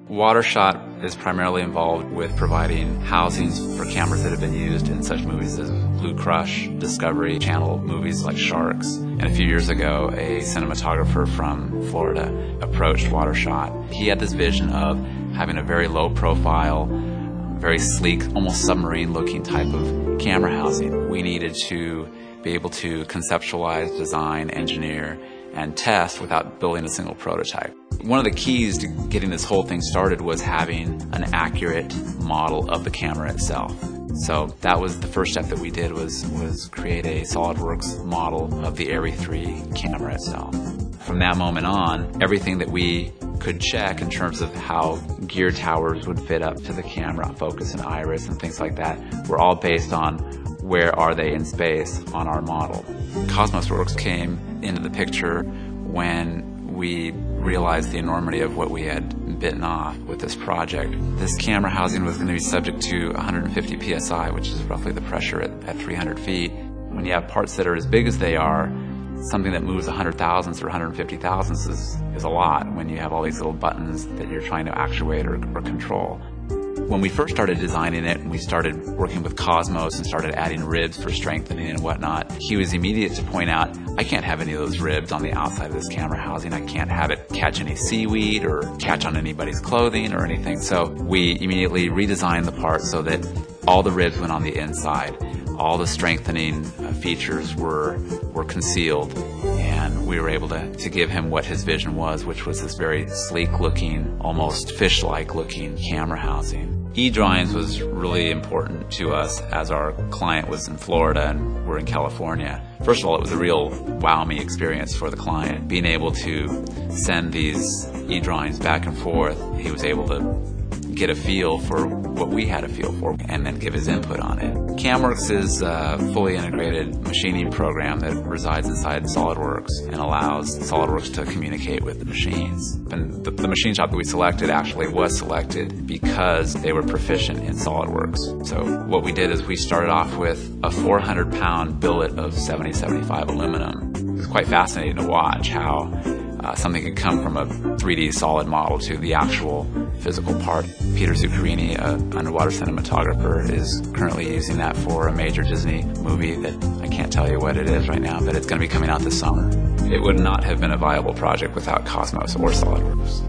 WaterShot is primarily involved with providing housings for cameras that have been used in such movies as Blue Crush, Discovery Channel movies like Sharks. And a few years ago, a cinematographer from Florida approached WaterShot. He had this vision of having a very low profile, very sleek, almost submarine-looking type of camera housing. We needed to be able to conceptualize, design, engineer, and test without building a single prototype. One of the keys to getting this whole thing started was having an accurate model of the camera itself. So that was the first step that we did was create a SolidWorks model of the ARRI 3 camera itself. From that moment on, everything that we could check in terms of how gear towers would fit up to the camera, focus and iris and things like that, were all based on where are they in space on our model. CosmosWorks came into the picture when we realized the enormity of what we had bitten off with this project. This camera housing was going to be subject to 150 psi, which is roughly the pressure at 300 feet. When you have parts that are as big as they are, something that moves 100 thousandths or 150 thousandths is a lot when you have all these little buttons that you're trying to actuate or control. When we first started designing it, we started working with Cosmos and started adding ribs for strengthening and whatnot. He was immediate to point out, I can't have any of those ribs on the outside of this camera housing. I can't have it catch any seaweed or catch on anybody's clothing or anything. So we immediately redesigned the part so that all the ribs went on the inside. All the strengthening features were concealed, and we were able to give him what his vision was, which was this very sleek looking, almost fish-like looking camera housing. eDrawings was really important to us as our client was in Florida and we're in California. First of all, it was a real wow me experience for the client. Being able to send these eDrawings back and forth, he was able to get a feel for what we had a feel for and then give his input on it. CamWorks is a fully integrated machining program that resides inside SolidWorks and allows SolidWorks to communicate with the machines. And the machine shop that we selected actually was selected because they were proficient in SolidWorks. So what we did is we started off with a 400-pound billet of 7075 aluminum. It was quite fascinating to watch how something could come from a 3D solid model to the actual physical part. Peter Zuccherini, an underwater cinematographer, is currently using that for a major Disney movie that I can't tell you what it is right now, but it's going to be coming out this summer. It would not have been a viable project without Cosmos or SolidWorks.